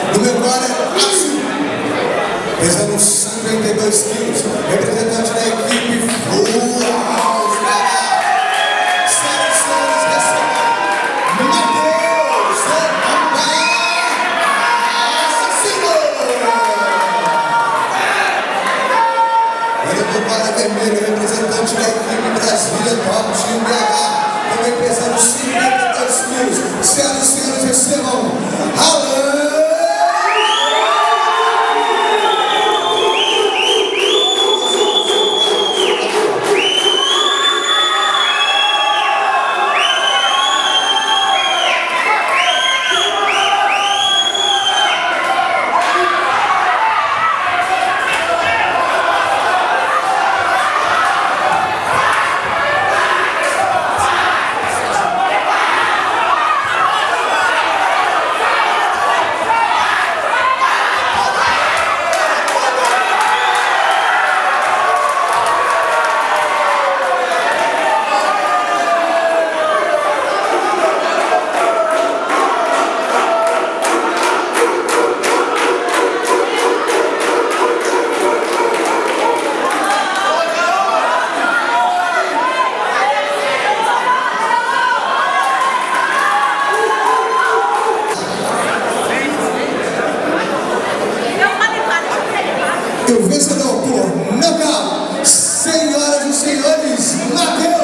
No meu bar é assim, pesando 52 quilos, representante da equipe Full House, senhoras e senhores, recebam Matheus Assassino! E no meu bar é vermelho, representante da equipe Brasília Top Team BH, também pesando 52 quilos, senhoras e senhores, recebam Alan! E o vencedor por nocaute, senhoras e senhores, Matheus!